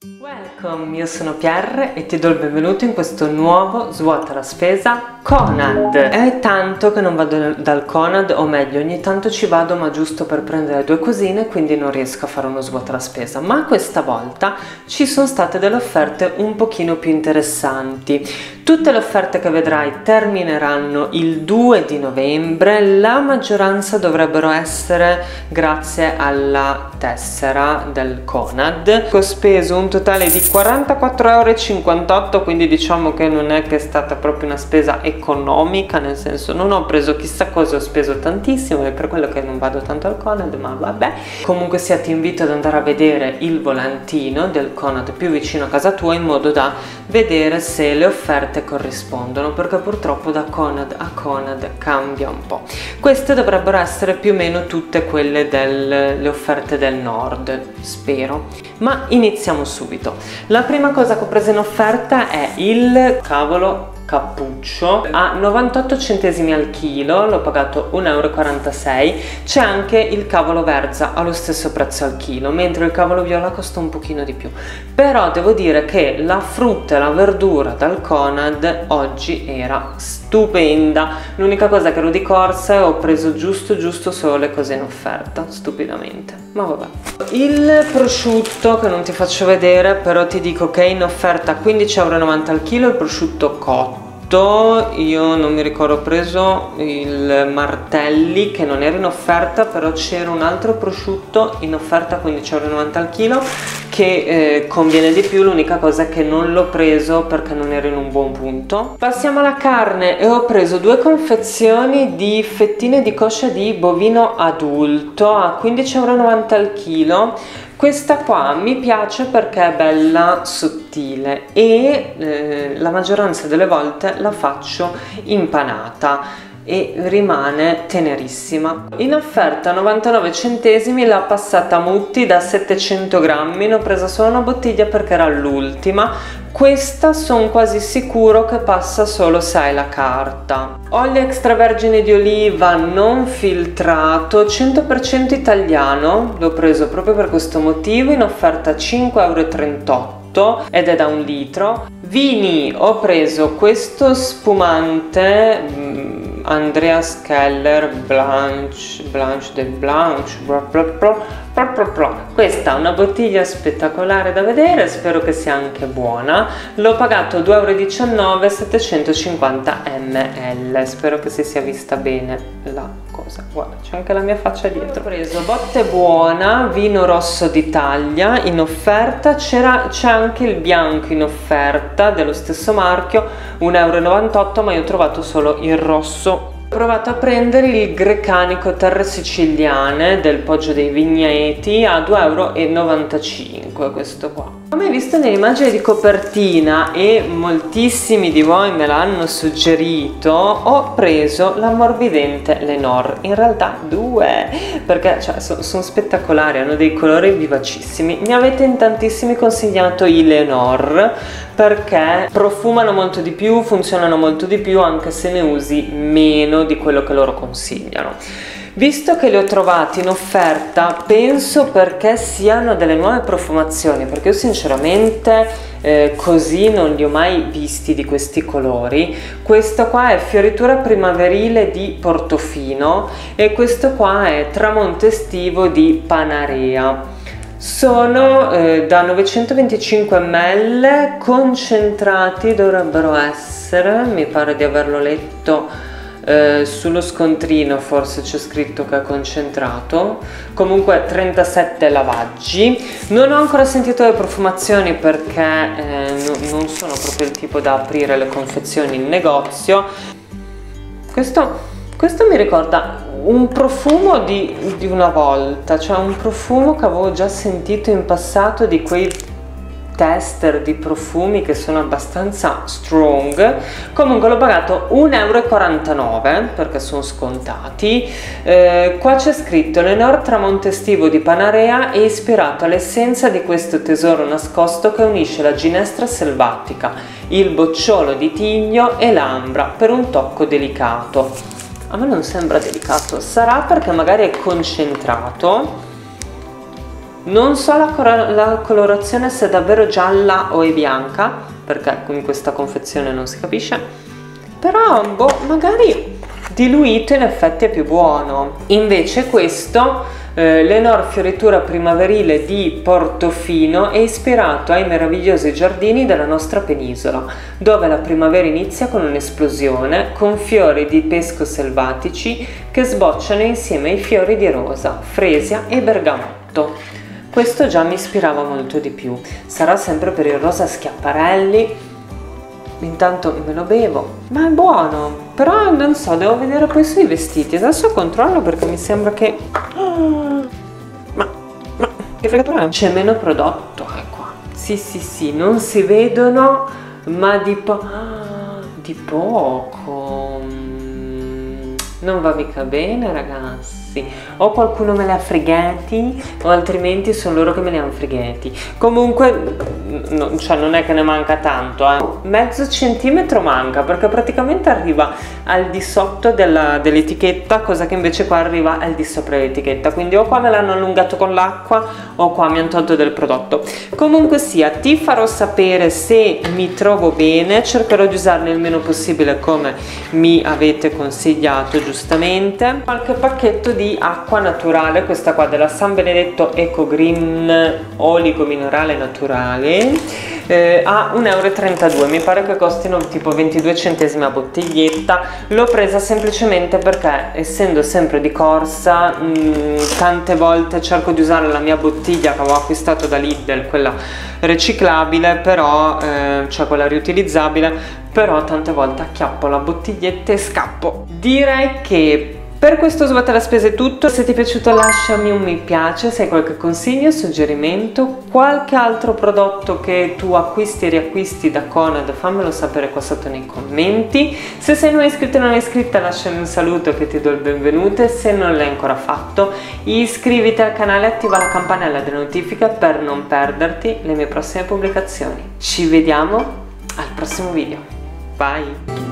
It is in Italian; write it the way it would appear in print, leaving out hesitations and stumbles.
Welcome, io sono Pierre e ti do il benvenuto in questo nuovo Svuota la Spesa Conad. È tanto che non vado dal Conad, o meglio, ogni tanto ci vado ma giusto per prendere due cosine, quindi non riesco a fare uno Svuota la Spesa. Ma questa volta ci sono state delle offerte un pochino più interessanti. Tutte le offerte che vedrai termineranno il 2 di novembre, la maggioranza dovrebbero essere grazie alla tessera del Conad. Ho speso un totale di 44,58 €, quindi diciamo che non è che è stata proprio una spesa economica, nel senso non ho preso chissà cosa, ho speso tantissimo, è per quello che non vado tanto al Conad, ma vabbè. Comunque sia, ti invito ad andare a vedere il volantino del Conad più vicino a casa tua in modo da vedere se le offerte corrispondono, perché purtroppo da Conad a Conad cambia un po'. Queste dovrebbero essere più o meno tutte quelle delle offerte del nord, spero. Ma iniziamo subito. La prima cosa che ho preso in offerta è il cavolo cappuccio a 98 centesimi al chilo, l'ho pagato 1,46 €. C'è anche il cavolo verza allo stesso prezzo al chilo, mentre il cavolo viola costa un pochino di più. Però devo dire che la frutta e la verdura dal Conad oggi era stupenda. L'unica cosa che ero di corsa e ho preso giusto solo le cose in offerta, stupidamente, ma vabbè. Il prosciutto, che non ti faccio vedere, però ti dico che è in offerta a 15,90 € al chilo il prosciutto cotto. Io non mi ricordo, ho preso il Martelli che non era in offerta, però c'era un altro prosciutto in offerta a 15,90 € al chilo che conviene di più. L'unica cosa è che non l'ho preso perché non ero in un buon punto. Passiamo alla carne e ho preso due confezioni di fettine di coscia di bovino adulto a 15,90 € al chilo. Questa qua mi piace perché è bella sottile e la maggioranza delle volte la faccio impanata e rimane tenerissima. In offerta a 99 centesimi la passata Mutti da 700 grammi, ne ho presa solo una bottiglia perché era l'ultima. Questa sono quasi sicuro che passa solo se hai la carta. Olio extravergine di oliva non filtrato 100% italiano, l'ho preso proprio per questo motivo, in offerta a 5,38 € ed è da 1 litro. Vini, ho preso questo spumante Andreas Keller Blanche de Blanche, questa è una bottiglia spettacolare da vedere, spero che sia anche buona. L'ho pagato 2,19 €, 750 ml, spero che si sia vista bene la cosa. Guarda, c'è anche la mia faccia dietro. Ho preso Botte Buona, vino rosso d'Italia in offerta, c'è anche il bianco in offerta dello stesso marchio, 1,98 €, ma io ho trovato solo il rosso. Ho provato a prendere il Grecanico Terre Siciliane del Poggio dei Vigneti a 2,95 € questo qua. Come hai visto nell'immagine di copertina e moltissimi di voi me l'hanno suggerito, ho preso l'ammorbidente Lenor, in realtà due, perché sono spettacolari, hanno dei colori vivacissimi. Mi avete in tantissimi consigliato i Lenor perché profumano molto di più, funzionano molto di più, anche se ne usi meno di quello che loro consigliano. Visto che li ho trovati in offerta, penso perché siano delle nuove profumazioni, perché io sinceramente così non li ho mai visti di questi colori. Questo qua è Fioritura Primaverile di Portofino e questo qua è Tramonto Estivo di Panarea. Sono da 925 ml, concentrati dovrebbero essere, mi pare di averlo letto sullo scontrino, forse c'è scritto che è concentrato. Comunque 37 lavaggi. Non ho ancora sentito le profumazioni perché non sono proprio il tipo da aprire le confezioni in negozio. Questo mi ricorda un profumo di una volta, cioè un profumo che avevo già sentito in passato, di quei tester di profumi che sono abbastanza strong. Comunque l'ho pagato 1,49 € perché sono scontati. Qua c'è scritto: Lenor Tramonto Estivo di Panarea è ispirato all'essenza di questo tesoro nascosto che unisce la ginestra selvatica, il bocciolo di tiglio e l'ambra per un tocco delicato. A me non sembra delicato, sarà perché magari è concentrato. Non so la colorazione se è davvero gialla o è bianca, perché in questa confezione non si capisce, però boh, magari diluito in effetti è più buono. Invece questo, l'Enor fioritura primaverile di Portofino, è ispirato ai meravigliosi giardini della nostra penisola, dove la primavera inizia con un'esplosione, con fiori di pesco selvatici che sbocciano insieme ai fiori di rosa, fresia e bergamotto. Questo già mi ispirava molto di più. Sarà sempre per il rosa schiaparelli. Intanto me lo bevo, ma è buono, però non so, devo vedere poi sui vestiti. Adesso controllo perché mi sembra che... ma che fregatura è? C'è meno prodotto, qua. Sì, non si vedono, ma di poco. Non va mica bene, ragazzi. O qualcuno me li ha fregati, o altrimenti sono loro che me li hanno fregati. Comunque, cioè non è che ne manca tanto, mezzo centimetro manca, perché praticamente arriva al di sotto dell'etichetta, cosa che invece qua arriva al di sopra dell'etichetta. Quindi o qua me l'hanno allungato con l'acqua, o qua mi hanno tolto del prodotto. Comunque sia, ti farò sapere se mi trovo bene, cercherò di usarne il meno possibile come mi avete consigliato giustamente. Qualche pacchetto di acqua naturale, questa qua della San Benedetto Eco Green Oligo Minerale Naturale, a 1,32 euro. Mi pare che costino tipo 22 centesimi a bottiglietta. L'ho presa semplicemente perché, essendo sempre di corsa, tante volte cerco di usare la mia bottiglia che avevo acquistato da Lidl, quella riciclabile, però cioè quella riutilizzabile, però tante volte acchiappo la bottiglietta e scappo. Direi che per questo Svuota la Spesa è tutto. Se ti è piaciuto lasciami un mi piace, se hai qualche consiglio, suggerimento, qualche altro prodotto che tu acquisti e riacquisti da Conad, fammelo sapere qua sotto nei commenti. Se sei nuova iscritta o non iscritta, lasciami un saluto che ti do il benvenuto, e se non l'hai ancora fatto iscriviti al canale e attiva la campanella delle notifiche per non perderti le mie prossime pubblicazioni. Ci vediamo al prossimo video. Bye!